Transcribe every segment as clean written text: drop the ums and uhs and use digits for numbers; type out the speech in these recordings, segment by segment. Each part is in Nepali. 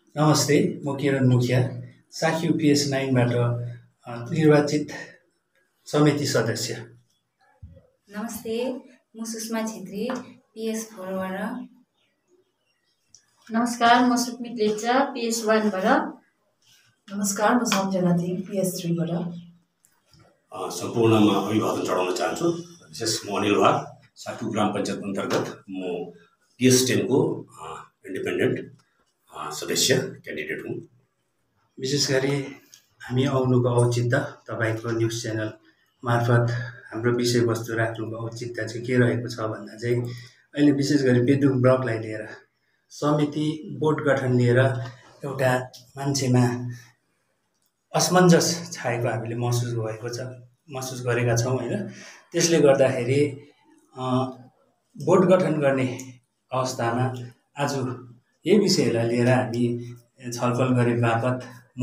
नमस्ते, म किरण मुखिया, साख्यु PS9बाट निर्वाचित समिति सदस्य। नमस्ते, म सुषमा छेत्री, PS4बाट। नमस्कार, म सुकमित लेप्चा, PS1बाट। नमस्कार, म सम्झना थिङ, PS3बाट। सम्पूर्णमा अभिवादन चढाउन चाहन्छु। विशेष म अनिल वार, साख्यु ग्राम पञ्चायत अन्तर्गत म PS10 को इन्डिपेन्डेन्ट सदस्य क्यान्डिडेट हुँ। विशेष गरी हामी आउनुको औचित्य तपाईँको न्युज च्यानल मार्फत हाम्रो विषयवस्तु राख्नुको औचित्य चाहिँ के रहेको छ भन्दा चाहिँ अहिले विशेष गरी पेदुङ ब्लकलाई लिएर समिति बोर्ड गठन लिएर एउटा मान्छेमा असमञ्जस छाएको हामीले महसुस गरेका छौँ होइन। त्यसले गर्दाखेरि बोर्ड गठन गर्ने अवस्थामा आज यही विषयलाई लिएर हामी छलफल गरे बापत म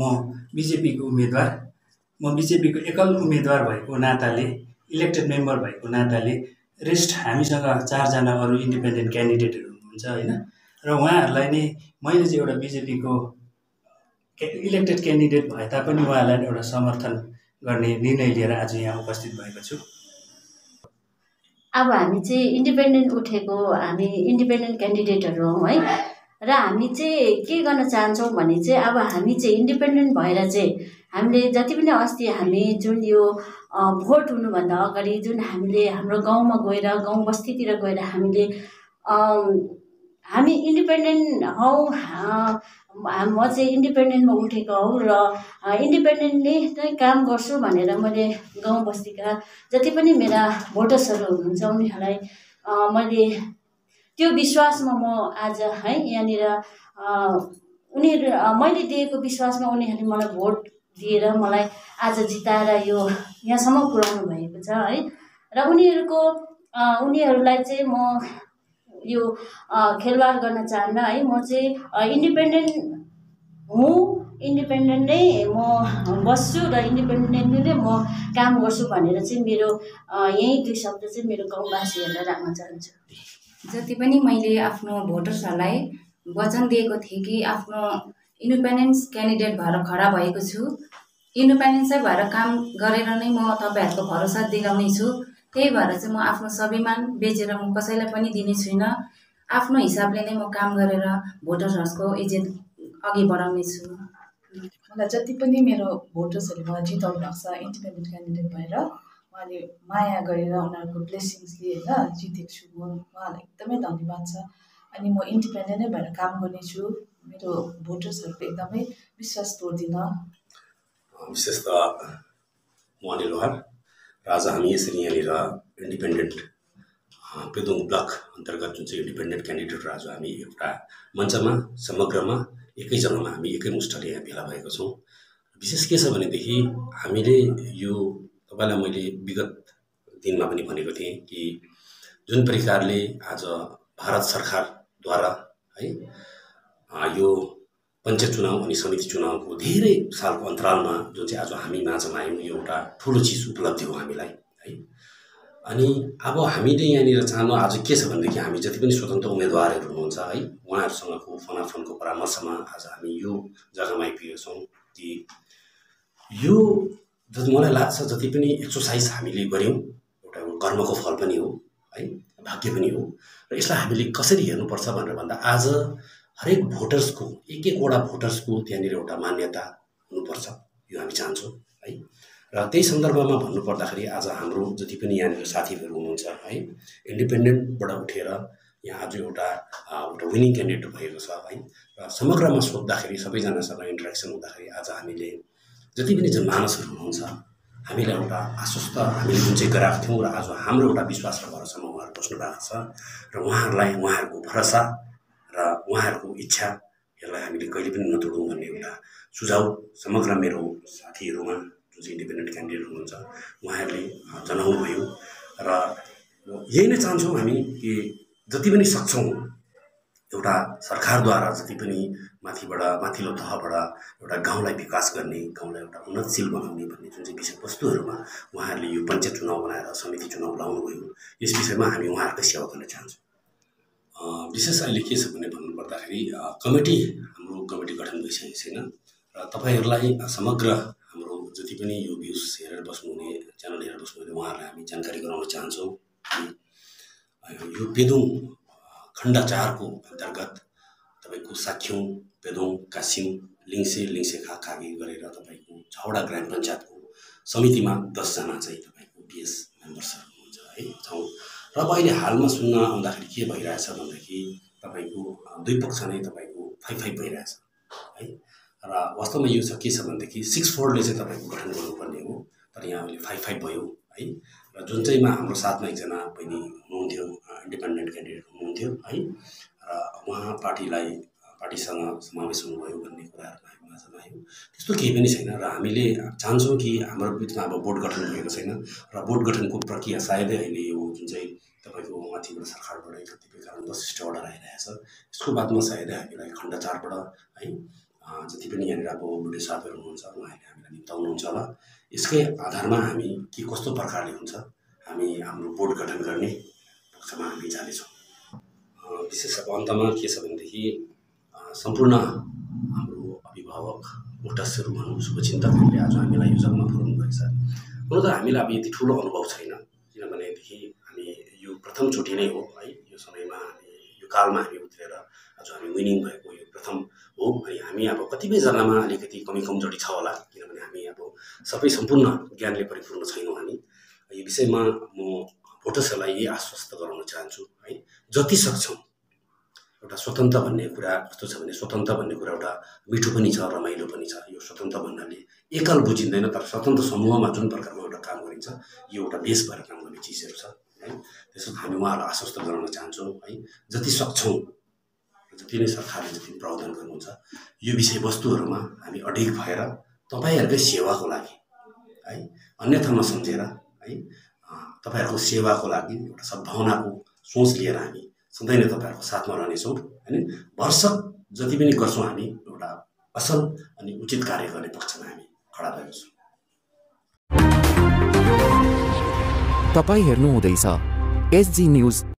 बिजेपीको एकल उम्मेदवार भएको नाताले, इलेक्टेड मेम्बर भएको नाताले रेस्ट हामीसँग 4 जना अरू इन्डिपेन्डेन्ट क्यान्डिडेटहरू हुनुहुन्छ होइन। र उहाँहरूलाई नै मैले चाहिँ एउटा बिजेपीको इलेक्टेड क्यान्डिडेट भए तापनि उहाँलाई एउटा समर्थन गर्ने निर्णय लिएर आज यहाँ उपस्थित भएको छु। अब हामी चाहिँ इन्डिपेन्डेन्ट उठेको, हामी इन्डिपेन्डेन्ट क्यान्डिडेटहरू हौँ है। र हामी चाहिँ के गर्न चाहन्छौँ भने चाहिँ अब हामी चाहिँ इन्डिपेन्डेन्ट भएर चाहिँ हामीले जति पनि अस्ति हामी जुन यो भोट हुनुभन्दा अगाडि जुन हामीले हाम्रो गाउँमा गएर, गाउँ बस्तीतिर गएर हामी इन्डिपेन्डेन्ट हौँ, म चाहिँ इन्डिपेन्डेन्टमा उठेको हौँ र इन्डिपेन्डेन्टली नै काम गर्छु भनेर मैले गाउँ बस्तीका जति पनि मेरा भोटर्सहरू हुनुहुन्छ उनीहरूलाई मैले त्यो विश्वासमा म आज है यहाँनिर मैले दिएको विश्वासमा उनीहरूले मलाई भोट दिएर मलाई आज जिताएर यो यहाँसम्म पुर्याउनु भएको छ है। र उनीहरूलाई चाहिँ म यो खेलवाड गर्न चाहन्न है। म चाहिँ इन्डिपेन्डेन्ट हुँ, इन्डिपेन्डेन्ट नै म बस्छु र इन्डिपेन्डेन्टली नै म काम गर्छु भनेर चाहिँ मेरो यही 2 शब्द चाहिँ मेरो गाउँवासीहरूलाई राख्न चाहन्छु। जति पनि मैले आफ्नो भोटर्सहरूलाई वचन दिएको थिएँ कि आफ्नो इन्डिपेन्डेन्स क्यान्डिडेट भएर खडा भएको छु, इन्डिपेन्डेन्सै भएर काम गरेर नै म तपाईँहरूको भरोसा दिलाउने छु। त्यही भएर चाहिँ म आफ्नो स्वाभिमान बेचेर म कसैलाई पनि दिने छुइनँ। आफ्नो हिसाबले नै म काम गरेर भोटर्सहरूको इज्जत अघि बढाउने छु। मलाई जति पनि मेरो भोटर्सहरूले मलाई जिताउनु भएको छ इन्डिपेन्डेन्ट क्यान्डिडेट भएर, उहाँले माया गरेर उनीहरूको ब्लेसिङ्सले होइन जितेको छु। उहाँलाई एकदमै धन्यवाद छ। अनि म इन्डिपेन्डेन्ट नै भएर काम गर्नेछु। मेरो भोटर्सहरूको एकदमै विश्वास तोड्दिनँ। विशेष त म अनिल वार र आज हामी यसरी यहाँनिर इन्डिपेन्डेन्ट पेदुङ ब्लक अन्तर्गत जुन चाहिँ इन्डिपेन्डेन्ट क्यान्डिडेटहरू आज हामी एउटा मञ्चमा समग्रमा एकै जग्गामा हामी एकैमुष्टले यहाँ भेला भएका छौँ। विशेष के छ भनेदेखि हामीले यो तपाईँलाई मैले विगत दिनमा पनि भनेको थिएँ कि जुन प्रकारले आज भारत सरकारद्वारा है यो पञ्चायत चुनाव अनि समिति चुनावको धेरै सालको अन्तरालमा जुन चाहिँ आज हामी माझमा आयौँ, यो एउटा ठुलो चिज उपलब्धि हो हामीलाई है। अनि अब हामीले यहाँनिर चाहनु आज के छ भनेदेखि हामी जति पनि स्वतन्त्र उम्मेदवारहरू हुनुहुन्छ है, उहाँहरूसँगको फनाफनको परामर्शमा आज हामी यो जग्गामा आइपुगेका छौँ कि यो मलाई लाग्छ जति पनि एक्सर्साइज हामीले गऱ्यौँ एउटा कर्मको फल पनि हो है, भाग्य पनि हो। र यसलाई हामीले कसरी हेर्नुपर्छ भनेर भन्दा आज हरेक भोटर्सको एक-एकवटा भोटर्सको त्यहाँनिर एउटा मान्यता हुनुपर्छ, यो हामी चाहन्छौँ है। र त्यही सन्दर्भमा भन्नुपर्दाखेरि आज हाम्रो जति पनि यहाँनिर साथीहरू हुनुहुन्छ है, इन्डिपेन्डेन्टबाट उठेर यहाँ आज एउटा विनिङ क्यान्डिडेट भएको छ है। र समग्रमा सोद्धाखेरि सबैजनासँग इन्टरेक्सन हुँदाखेरि आज हामीले जति पनि जनमानसहरू हुनुहुन्छ हामीलाई एउटा आश्वस्त हामीले जुन चाहिँ गराएको थियौँ र आज हाम्रो एउटा विश्वास र भरोसामा उहाँहरू बस्नु भएको छ र उहाँहरूलाई उहाँहरूको भरोसा र उहाँहरूको इच्छा यसलाई हामीले कहिले पनि नतोडौँ भन्ने एउटा सुझाव समग्र मेरो साथीहरूमा जुन चाहिँ इन्डिपेन्डेन्ट क्यान्डिडेट हुनुहुन्छ उहाँहरूले जनाउनु भयो। र यही नै चाहन्छौँ हामी कि जति पनि सक्छौँ एउटा सरकारद्वारा जति पनि माथिल्लो तहबाट एउटा गाउँलाई विकास गर्ने, गाउँलाई एउटा उन्नतशील बनाउने भन्ने जुन चाहिँ विषयवस्तुहरूमा उहाँहरूले यो पञ्चायत चुनाव बनाएर समिति चुनाव लाउनुभयो, यस विषयमा हामी उहाँहरूकै सेवा गर्न चाहन्छौँ। विशेष अहिले के छ भने भन्नुपर्दाखेरि हाम्रो कमिटी गठन तपाईँहरूलाई समग्र हाम्रो जति पनि यो भ्युज हेरेर बस्नुहुने च्यानल हेरेर बस्नुहुने उहाँहरूलाई हामी जानकारी गराउन चाहन्छौँ कि यो पेदोङ खण्ड 4 को अन्तर्गत तपाईँको साक्यौँ, पेदोङ, कासिङ, लिङ्से खागी गरेर तपाईँको छवटा ग्राम पञ्चायतको समितिमा 10 जना चाहिँ तपाईँको पिएस मेम्बर्सहरू हुनुहुन्छ है छौँ। र अब अहिले हालमा सुन्न आउँदाखेरि के भइरहेछ भन्दाखेरि तपाईँको दुई पक्ष नै तपाईँको 5-5 भइरहेछ है। र वास्तवमा यो के छ भनेदेखि 6-4ले चाहिँ तपाईँको गठन गर्नुपर्ने हो, तर यहाँ अहिले 5-5 भयो है। र जुन चाहिँमा हाम्रो साथमा एकजना बहिनी हुनुहुन्थ्यो, इन्डिपेन्डेन्ट क्यान्डिडेट हुनुहुन्थ्यो है, र उहाँ पार्टीसँग समावेश हुनुभयो भन्ने कुराहरू हामी माझमा आयो। त्यस्तो केही पनि छैन र हामीले चाहन्छौँ कि हाम्रो बिचमा अब बोर्ड गठन भएको छैन र बोर्ड गठनको प्रक्रिया सायदै अहिले यो जुन चाहिँ तपाईँको माथिबाट सरकारबाट कतिपय कारण विशिष्ट अर्डर आइरहेछ, यसको बादमा सायदै हामीलाई खण्ड 4बाट है जति पनि यहाँनिर अब बुढे साथीहरू हुनुहुन्छ उहाँहरूले हामीलाई निम्ताउनुहुन्छ होला। यसकै आधारमा हामी के कस्तो प्रकारले हुन्छ हामी हाम्रो बोर्ड गठन गर्ने पक्षमा हामी जानेछौँ। विशेष अब अन्तमा के छ भनेदेखि सम्पूर्ण हाम्रो अभिभावक मोटसहरू भनौँ शुभचिन्तकहरूले आज हामीलाई यो जग्गामा पुर्याउनु भएको छ। हुन त हामीलाई अब यति ठुलो अनुभव छैन, किनभनेदेखि हामी यो प्रथमचोटि नै हो है, यो समयमा हामी यो कालमा हामी उत्रेर आज हामी विनिङ भएको यो प्रथम हो। अनि हामी अब कतिपय जग्गामा अलिकति कमजोरी छ होला, किनभने हामी अब सबै सम्पूर्ण ज्ञानले परिपूर्ण छैनौँ हामी। यो विषयमा म भोटर्सहरूलाई यही आश्वस्त गराउन चाहन्छु है, जति सक्छौँ एउटा स्वतन्त्र भन्ने कुरा कस्तो छ भने स्वतन्त्र भन्ने कुरा एउटा मिठो पनि छ, रमाइलो पनि छ। यो स्वतन्त्र भन्नाले एकल बुझिँदैन, तर स्वतन्त्र समूहमा जुन प्रकारको एउटा काम गरिन्छ यो एउटा बेस भएर काम गर्ने चिजहरू छ है। त्यसो हामी उहाँहरूलाई आश्वस्त गराउन चाहन्छौँ है, जति सक्छौँ जति नै सरकारले जति प्रावधान गर्नुहुन्छ यो विषयवस्तुहरूमा हामी अडिग भएर तपाईँहरूकै सेवाको लागि है, अन्यथा नसम्झेर है, तपाईँहरूको सेवाको लागि एउटा सद्भावनाको सोच लिएर हामी सधैँ नै तपाईँहरूको साथमा रहनेछौँ होइन। भरसक जति पनि गर्छौँ हामी एउटा असल अनि उचित कार्य गर्ने पक्षमा हामी खडा भएको छौँ। तपाईँ हेर्नु हुँदैछ एसजी न्युज।